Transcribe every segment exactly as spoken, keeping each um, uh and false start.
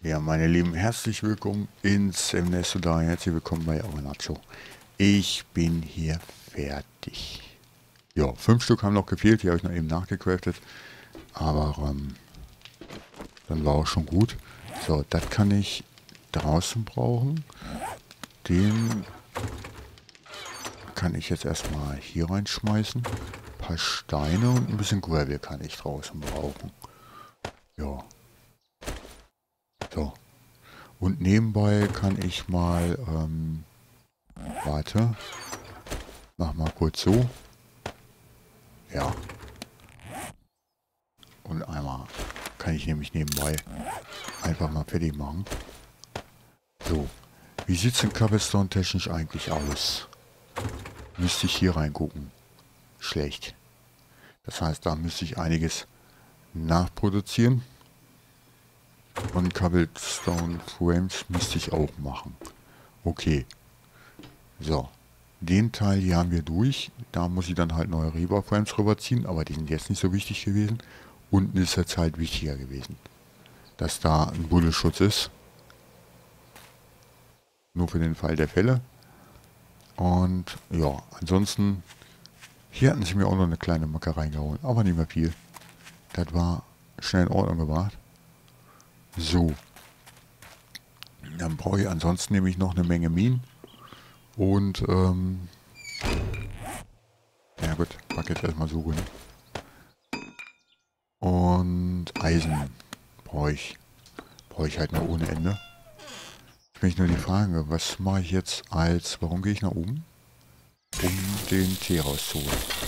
Ja, meine Lieben, herzlich willkommen ins Ernesto da. Herzlich willkommen bei Nacho. Ich bin hier fertig. Ja, fünf Stück haben noch gefehlt, die habe ich noch eben nachgecraftet. Aber ähm, dann war auch schon gut. So, das kann ich draußen brauchen. Den kann ich jetzt erstmal hier reinschmeißen. Ein paar Steine und ein bisschen Gravel kann ich draußen brauchen. Ja. So. Und nebenbei kann ich mal, ähm, warte, mach mal kurz so. Ja. Und einmal kann ich nämlich nebenbei einfach mal fertig machen. So. Wie sieht es denn Cobblestone technisch eigentlich aus? Müsste ich hier reingucken. Schlecht. Das heißt, da müsste ich einiges nachproduzieren. Und Cobblestone Frames müsste ich auch machen. Okay. So. Den Teil hier haben wir durch. Da muss ich dann halt neue Rebar Frames rüberziehen, aber die sind jetzt nicht so wichtig gewesen. Unten ist jetzt halt wichtiger gewesen, dass da ein Bullenschutz ist. Nur für den Fall der Fälle. Und ja, ansonsten, hier hatten sie mir auch noch eine kleine Macke reingehauen, aber nicht mehr viel. Das war schnell in Ordnung gebracht. So. Dann brauche ich ansonsten nämlich noch eine Menge Minen. Und, ähm, ja gut, pack jetzt erstmal so hin. Und Eisen brauche ich. Brauche ich halt noch ohne Ende. Jetzt bin ich nur die Frage, was mache ich jetzt als, warum gehe ich nach oben? Um den Tee rauszuholen.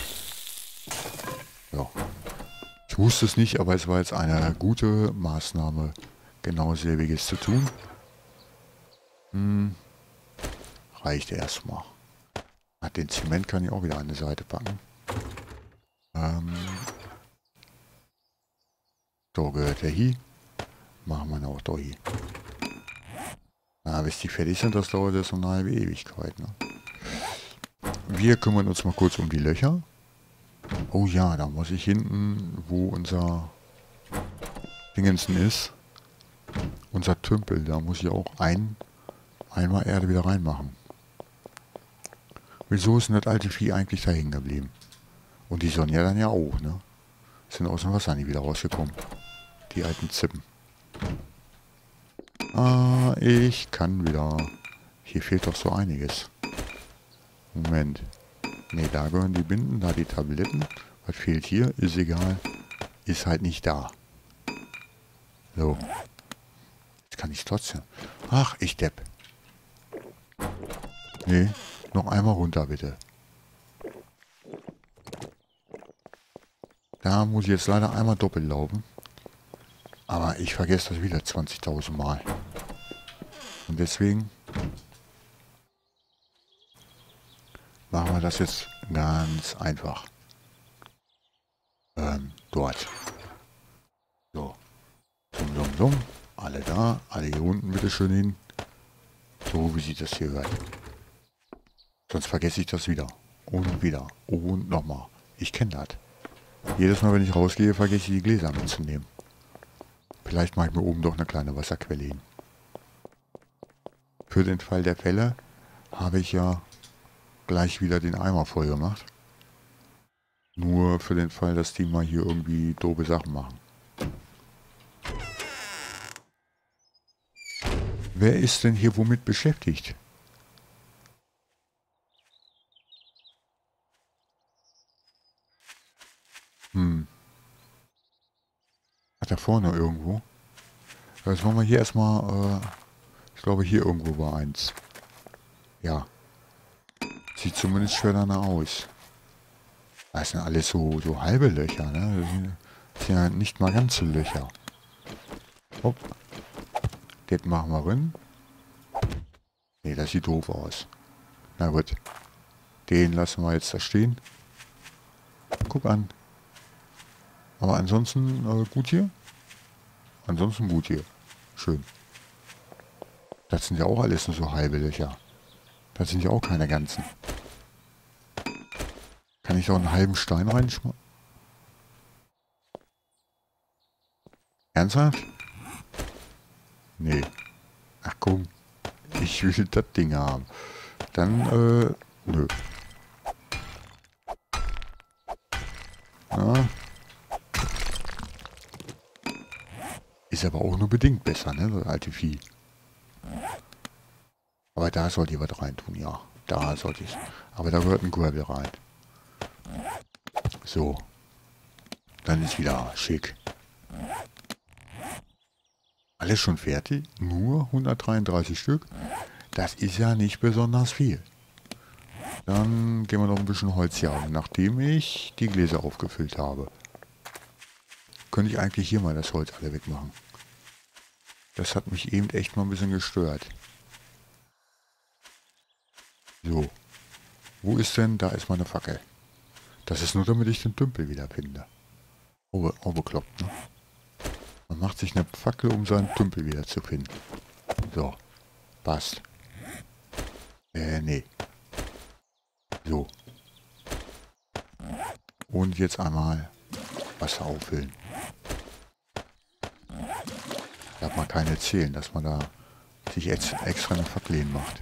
Ja. Ich wusste es nicht, aber es war jetzt eine gute Maßnahme, genau selbiges zu tun. Hm. Reicht erstmal. Ach, den Zement kann ich auch wieder an die Seite packen. Ähm. So, gehört der hier. Machen wir auch da hier. Na, bis die fertig sind, das dauert jetzt eine halbe Ewigkeit, ne? Wir kümmern uns mal kurz um die Löcher. Oh ja, da muss ich hinten, wo unser Dingensen ist, unser Tümpel, da muss ich auch ein, einmal Erde wieder reinmachen. Wieso ist denn das alte Vieh eigentlich da hängen geblieben? Und die Sonja dann ja auch, ne? Sind aus dem Wasser nie wieder rausgekommen. Die alten Zippen. Ah, ich kann wieder. Hier fehlt doch so einiges. Moment. Ne, da gehören die Binden, da die Tabletten. Was fehlt hier? Ist egal. Ist halt nicht da. So. Jetzt kann ich trotzdem. Ach, ich Depp. Nee, noch einmal runter bitte. Da muss ich jetzt leider einmal doppelt laufen. Aber ich vergesse das wieder zwanzigtausend Mal. Und deswegen machen wir das jetzt ganz einfach. Ähm, dort. So. Summ, summ, summ. Alle da. Alle hier unten bitte schön hin. So wie sich das hier hört. Sonst vergesse ich das wieder. Und wieder. Und nochmal. Ich kenne das. Jedes Mal, wenn ich rausgehe, vergesse ich die Gläser mitzunehmen. Vielleicht mache ich mir oben doch eine kleine Wasserquelle hin. Für den Fall der Fälle habe ich ja gleich wieder den Eimer voll gemacht. Nur für den Fall, dass die mal hier irgendwie doofe Sachen machen. Wer ist denn hier womit beschäftigt? Hm. Ach, da vorne irgendwo. Jetzt wollen wir hier erstmal, äh, ich glaube hier irgendwo war eins. Ja. Sieht zumindest schwer danach aus. Das sind alles so, so halbe Löcher, ne? Das sind, das sind ja nicht mal ganze Löcher. Hopp. Das machen wir rein. Ne, das sieht doof aus. Na gut. Den lassen wir jetzt da stehen. Guck an. Aber ansonsten äh, gut hier. Ansonsten gut hier. Schön. Das sind ja auch alles nur so halbe Löcher. Das sind ja auch keine ganzen. Kann ich da einen halben Stein reinschmeißen? Ernsthaft? Nee. Ach komm. Ich will das Ding haben. Dann, äh, nö. Ja. Ist aber auch nur bedingt besser, ne, das alte Vieh. Aber da sollte ich was rein tun, ja. Da sollte ich. Aber da gehört ein Gravel rein. So. Dann ist wieder schick. Alles schon fertig? Nur hundertdreiunddreißig Stück? Das ist ja nicht besonders viel. Dann gehen wir noch ein bisschen Holz jagen, nachdem ich die Gläser aufgefüllt habe. Könnte ich eigentlich hier mal das Holz alle wegmachen. Das hat mich eben echt mal ein bisschen gestört. So. Wo ist denn? Da ist meine Fackel. Das ist nur, damit ich den Tümpel wieder finde. Oh, oh bekloppt, ne? Man macht sich eine Fackel, um seinen Tümpel wieder zu finden. So. Passt. Äh, nee. So. Und jetzt einmal Wasser auffüllen. Darf man keine erzählen, dass man da sich jetzt extra eine Fackel macht.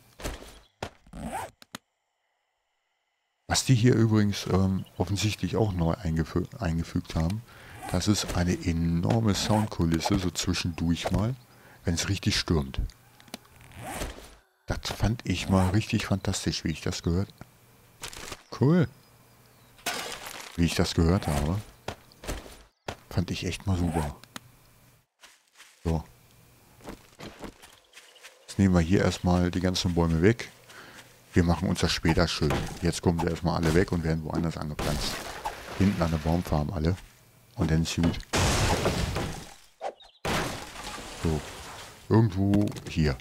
Was die hier übrigens ähm, offensichtlich auch neu eingefü eingefügt haben, das ist eine enorme Soundkulisse, so zwischendurch mal, wenn es richtig stürmt. Das fand ich mal richtig fantastisch, wie ich das gehört. Cool. Wie ich das gehört habe. Fand ich echt mal super. So. Jetzt nehmen wir hier erstmal die ganzen Bäume weg. Wir machen uns das später schön. Jetzt kommen sie erstmal alle weg und werden woanders angepflanzt. Hinten an der Baumfarm alle. Und dann ist gut. So. Irgendwo hier.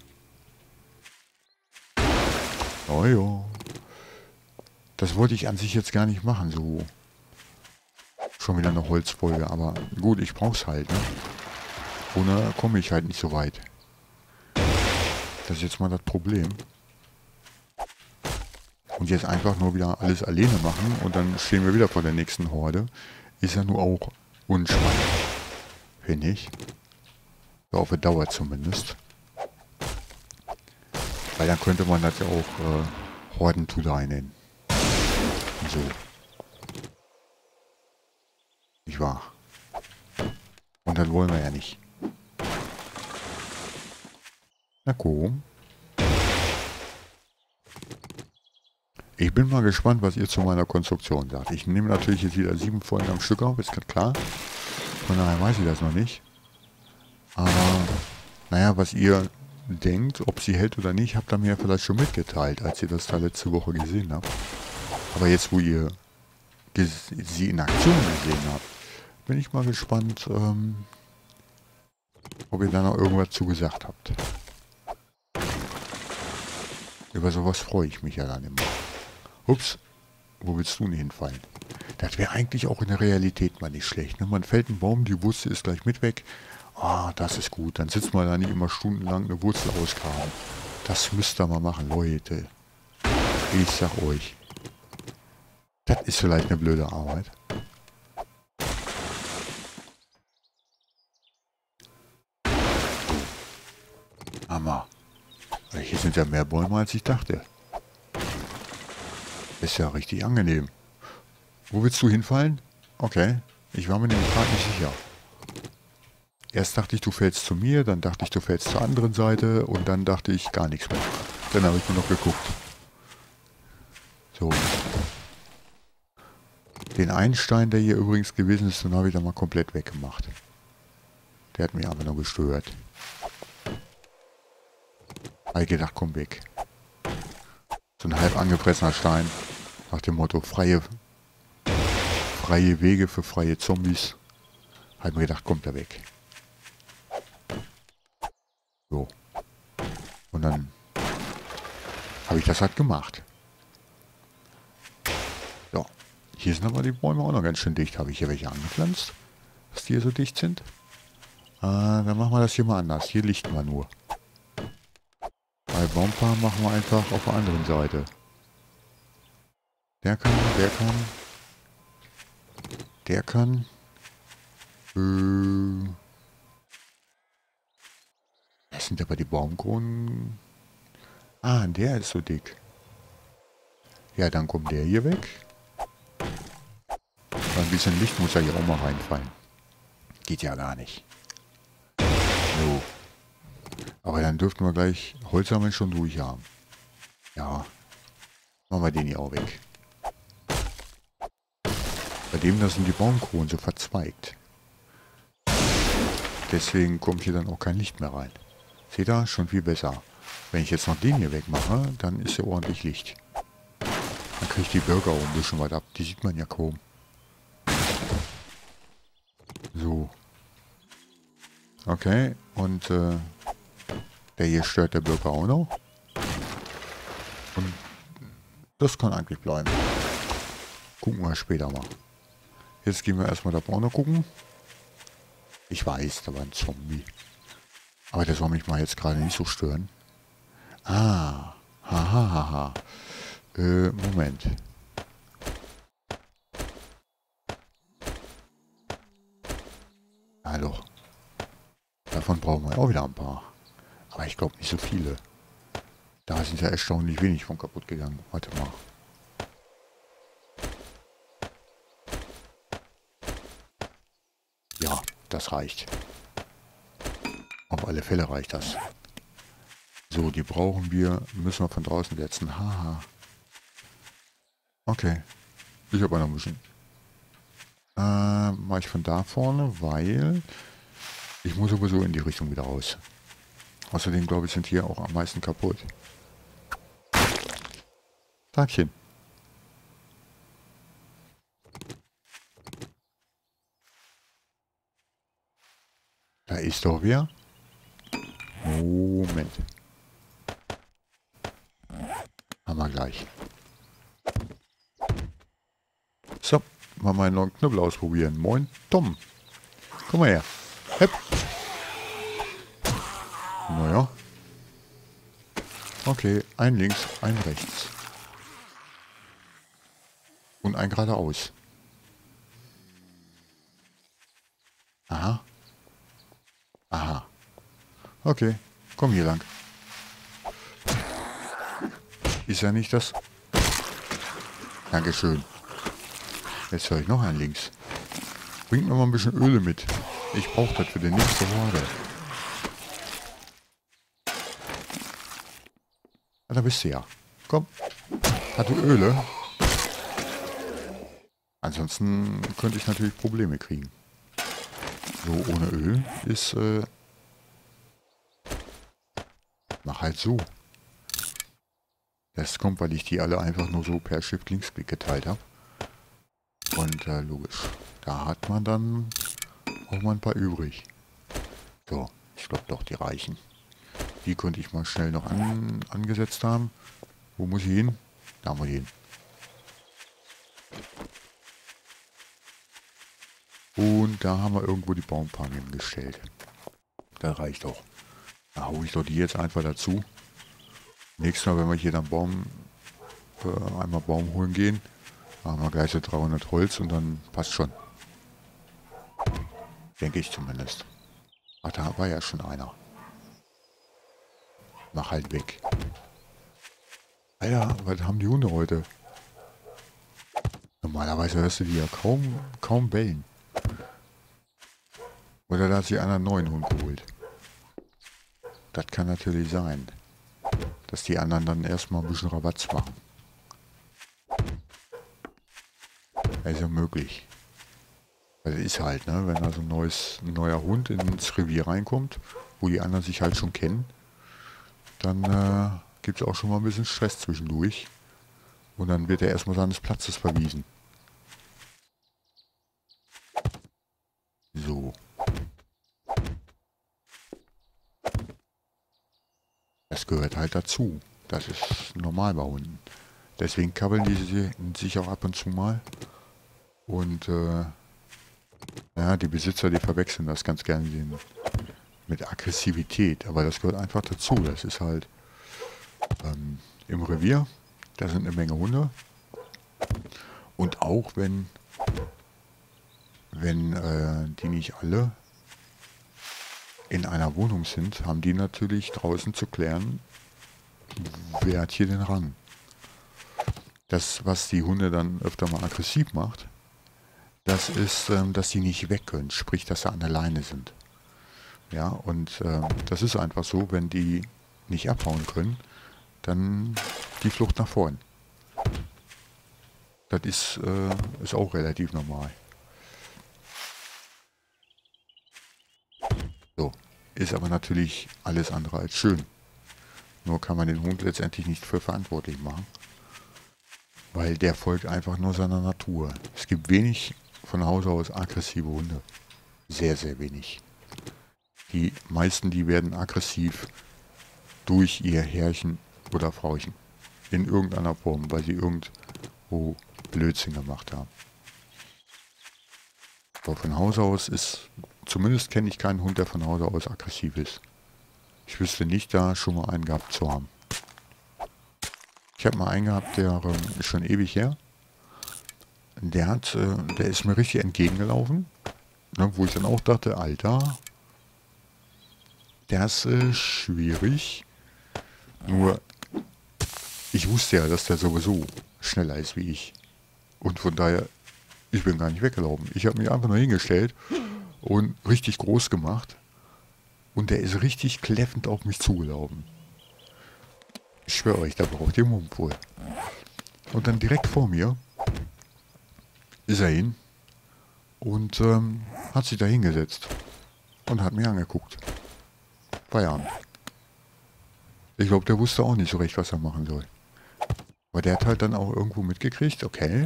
Oh ja. Das wollte ich an sich jetzt gar nicht machen, so. Schon wieder eine Holzfolge, aber gut, ich brauch's halt, ne? Ohne komme ich halt nicht so weit. Das ist jetzt mal das Problem. Und jetzt einfach nur wieder alles alleine machen und dann stehen wir wieder vor der nächsten Horde. Ist ja nur auch unspannend. Finde ich. So auf der Dauer zumindest. Weil dann könnte man das ja auch äh, Hordentudei nennen. So. Nicht wahr? Und das wollen wir ja nicht. Na komm. Ich bin mal gespannt, was ihr zu meiner Konstruktion sagt. Ich nehme natürlich jetzt wieder sieben Folgen am Stück auf, ist gerade klar. Von daher weiß ich das noch nicht. Aber, naja, was ihr denkt, ob sie hält oder nicht, habt ihr mir vielleicht schon mitgeteilt, als ihr das da letzte Woche gesehen habt. Aber jetzt, wo ihr sie in Aktion gesehen habt, bin ich mal gespannt, ähm, ob ihr da noch irgendwas zu gesagt habt. Über sowas freue ich mich ja dann immer. Ups, wo willst du denn hinfallen? Das wäre eigentlich auch in der Realität mal nicht schlecht. Ne? Man fällt einen Baum, die Wurzel ist gleich mit weg. Ah, das ist gut. Dann sitzt man da nicht immer stundenlang eine Wurzel ausgraben. Das müsst ihr mal machen, Leute. Ich sag euch. Das ist vielleicht eine blöde Arbeit. Hammer. Hier sind ja mehr Bäume, als ich dachte. Ist ja richtig angenehm. Wo willst du hinfallen? Okay. Ich war mir nämlich gerade nicht sicher. Erst dachte ich, du fällst zu mir, dann dachte ich, du fällst zur anderen Seite und dann dachte ich gar nichts mehr. Dann habe ich nur noch geguckt. So. Den einen Stein, der hier übrigens gewesen ist, den habe ich dann mal komplett weggemacht. Der hat mich aber nur gestört. Habe ich gedacht, komm weg. So ein halb angepressener Stein. Nach dem Motto, freie, freie Wege für freie Zombies. Habe ich mir gedacht, kommt er weg. So. Und dann habe ich das halt gemacht. So. Hier sind aber die Bäume auch noch ganz schön dicht. Habe ich hier welche angepflanzt? Dass die hier so dicht sind? Äh, dann machen wir das hier mal anders. Hier lichten wir nur. Bei Baumfarm machen wir einfach auf der anderen Seite. Der kann, der kann. Der kann. Äh, sind aber die Baumkronen... Ah, der ist so dick. Ja, dann kommt der hier weg. Ein bisschen Licht muss ja hier auch mal reinfallen. Geht ja gar nicht. So. Aber dann dürften wir gleich Holzsammeln schon durch haben. Ja. Machen wir den hier auch weg. Bei dem, da sind die Baumkronen so verzweigt. Deswegen kommt hier dann auch kein Licht mehr rein. Seht ihr? Schon viel besser. Wenn ich jetzt noch den hier wegmache, dann ist hier ordentlich Licht. Dann kriegt die Bürger auch ein bisschen weit ab. Die sieht man ja kaum. So. Okay. Und äh, der hier stört der Bürger auch noch. Und das kann eigentlich bleiben. Gucken wir später mal. Jetzt gehen wir erstmal da vorne gucken. Ich weiß, da war ein Zombie. Aber der soll mich mal jetzt gerade nicht so stören. Ah. Haha. Ha, ha. Äh, Moment. Ja doch. Davon brauchen wir auch wieder ein paar. Aber ich glaube nicht so viele. Da sind ja erstaunlich wenig von kaputt gegangen. Warte mal. Ja, das reicht. Auf alle Fälle reicht das. So, die brauchen wir, müssen wir von draußen setzen. Haha. Okay. Ich habe noch ein bisschen. Äh, mache ich von da vorne, weil ich muss sowieso in die Richtung wieder raus. Außerdem, glaube ich, sind hier auch am meisten kaputt. Tagchen. Da ist doch wer. Moment. Haben wir gleich. So, mal meinen neuen Knüppel ausprobieren. Moin, Tom. Komm mal her. Hepp. Naja. Okay, ein links, ein rechts. Und ein geradeaus. Aha. Aha. Okay, komm hier lang. Ist ja nicht das... Dankeschön. Jetzt höre ich noch ein links. Bringt mir mal ein bisschen Öle mit. Ich brauche das für die nächste Horde. Ja, da bist du ja. Komm. Hat du Öle? Ansonsten könnte ich natürlich Probleme kriegen. So, ohne Öl ist... Äh mach halt so. Das kommt, weil ich die alle einfach nur so per Shift-Linksklick geteilt habe. Und äh, logisch. Da hat man dann auch mal ein paar übrig. So, ich glaube doch, die reichen. Die könnte ich mal schnell noch an, angesetzt haben. Wo muss ich hin? Da muss ich hin. Und da haben wir irgendwo die Baumpalme hingestellt. Das reicht doch. Da hole ich doch die jetzt einfach dazu. Nächstes Mal, wenn wir hier dann Baum, äh, einmal Baum holen gehen, haben wir gleich so dreihundert Holz und dann passt schon. Denke ich zumindest. Ach, da war ja schon einer. Mach halt weg. Alter, was haben die Hunde heute? Normalerweise hörst du die ja kaum, kaum bellen. Oder da hat sich einer einen neuen Hund geholt. Das kann natürlich sein. Dass die anderen dann erstmal ein bisschen Rabatz machen. Das ist ja möglich. Das ist halt, ne, wenn da so ein, neues, ein neuer Hund ins Revier reinkommt, wo die anderen sich halt schon kennen, dann äh, gibt es auch schon mal ein bisschen Stress zwischendurch. Und dann wird er erstmal seines Platzes verwiesen. So. Das gehört halt dazu. Das ist normal bei Hunden. Deswegen kabbeln die sich auch ab und zu mal. Und äh, ja, die Besitzer, die verwechseln das ganz gerne mit Aggressivität. Aber das gehört einfach dazu. Das ist halt ähm, im Revier. Da sind eine Menge Hunde. Und auch wenn, wenn äh, die nicht alle in einer Wohnung sind, haben die natürlich draußen zu klären, wer hat hier den Rang. Das, was die Hunde dann öfter mal aggressiv macht, das ist, ähm, dass sie nicht weg können, sprich, dass sie an der Leine sind. Ja, und ähm, das ist einfach so, wenn die nicht abhauen können, dann die Flucht nach vorn. Das ist, äh, ist auch relativ normal. So, ist aber natürlich alles andere als schön. Nur kann man den Hund letztendlich nicht für verantwortlich machen. Weil der folgt einfach nur seiner Natur. Es gibt wenig von Hause aus aggressive Hunde. Sehr, sehr wenig. Die meisten, die werden aggressiv durch ihr Herrchen oder Frauchen. In irgendeiner Form, weil sie irgendwo Blödsinn gemacht haben. Aber von Hause aus ist, zumindest kenne ich keinen Hund, der von Hause aus aggressiv ist. Ich wüsste nicht, da schon mal einen gehabt zu haben. Ich habe mal einen gehabt, der äh, ist schon ewig her. Der hat, äh, der ist mir richtig entgegengelaufen. Ne, wo ich dann auch dachte, Alter, der ist äh, schwierig. Nur, ich wusste ja, dass der sowieso schneller ist wie ich. Und von daher, ich bin gar nicht weggelaufen. Ich habe mich einfach nur hingestellt und richtig groß gemacht. Und der ist richtig kläffend auf mich zugelaufen. Ich schwöre euch, da braucht ihr Mumm wohl. Und dann direkt vor mir ist er hin und ähm, hat sich da hingesetzt und hat mich angeguckt. Feierabend. Ich glaube, der wusste auch nicht so recht, was er machen soll. Aber der hat halt dann auch irgendwo mitgekriegt, okay.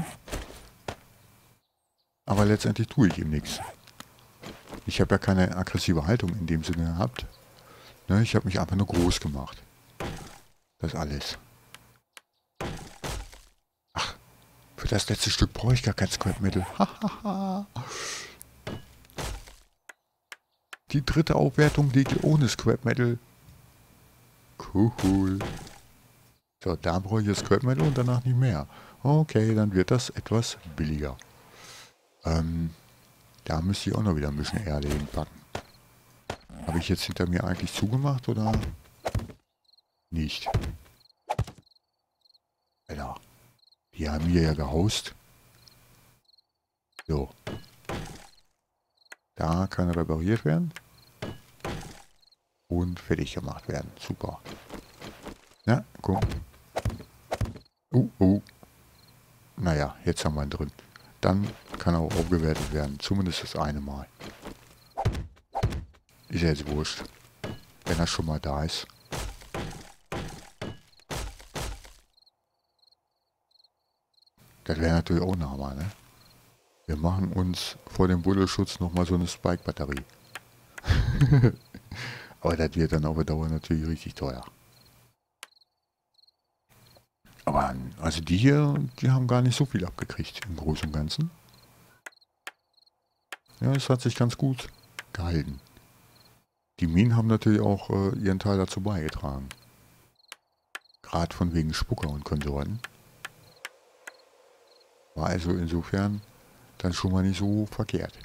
Aber letztendlich tue ich ihm nichts. Ich habe ja keine aggressive Haltung in dem Sinne gehabt. Ne, ich habe mich einfach nur groß gemacht. Das alles. Ach, für das letzte Stück brauche ich gar kein Scrap-Metal. Hahaha. Die dritte Aufwertung liegt ohne Scrap-Metal. Cool. So, da brauche ich jetzt Scrap-Metal und danach nicht mehr. Okay, dann wird das etwas billiger. Ähm, da müsste ich auch noch wieder ein bisschen Erde hinpacken. Habe ich jetzt hinter mir eigentlich zugemacht oder nicht? Alter, die haben hier ja gehaust. So. Da kann repariert werden. Und fertig gemacht werden. Super. Na, guck. Uh, uh. Naja, jetzt haben wir ihn drin. Dann kann er auch aufgewertet werden. Zumindest das eine Mal. Ist ja jetzt wurscht. Wenn er schon mal da ist. Das wäre natürlich auch ein Hammer, ne? Wir machen uns vor dem Buddelschutz nochmal so eine Spike-Batterie. Aber das wird dann auf der Dauer natürlich richtig teuer. Aber also die hier, die haben gar nicht so viel abgekriegt im Großen und Ganzen. Ja, es hat sich ganz gut gehalten. Die Minen haben natürlich auch äh, ihren Teil dazu beigetragen. Gerade von wegen Spucker und Konsorten. War also insofern dann schon mal nicht so verkehrt.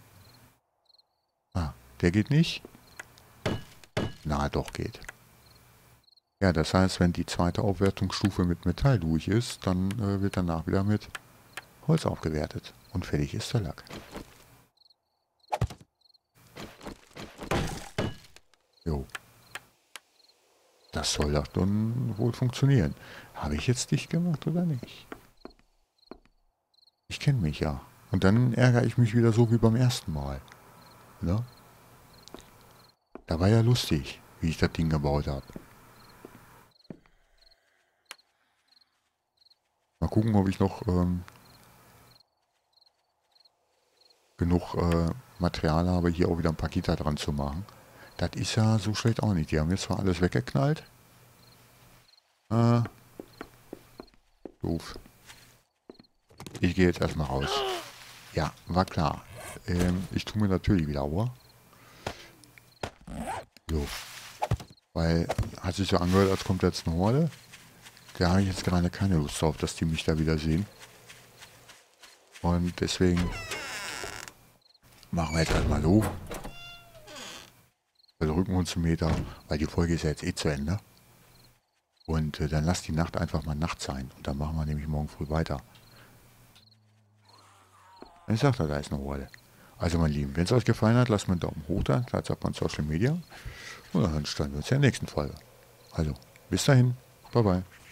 Ah, der geht nicht? Na, doch geht. Ja, das heißt, wenn die zweite Aufwertungsstufe mit Metall durch ist, dann äh, wird danach wieder mit Holz aufgewertet. Und fertig ist der Lack. Jo. Das soll doch dann wohl funktionieren. Habe ich jetzt dicht gemacht oder nicht? Ich kenne mich ja. Und dann ärgere ich mich wieder so wie beim ersten Mal. Ne? Da war ja lustig, wie ich das Ding gebaut habe. Mal gucken, ob ich noch ähm, genug äh, Material habe, hier auch wieder ein paar Gitter dran zu machen. Das ist ja so schlecht auch nicht. Die haben jetzt zwar alles weggeknallt. Äh, doof. Ich gehe jetzt erstmal raus. Ja, war klar. Ähm, ich tue mir natürlich wieder Aua. So. Weil, hat sich so angehört, als kommt jetzt eine Horde. Da habe ich jetzt gerade keine Lust drauf, dass die mich da wieder sehen. Und deswegen machen wir jetzt erstmal so. Also Rückenhundsmeter, weil die Folge ist ja jetzt eh zu Ende. Und äh, dann lasst die Nacht einfach mal Nacht sein. Und dann machen wir nämlich morgen früh weiter. Ich sag da, da ist eine Rolle. Also mein Lieben, wenn es euch gefallen hat, lasst mir einen Daumen hoch da, teilt es ab an Social Media. Und dann hören wir uns in der nächsten Folge. Also, bis dahin. Bye bye.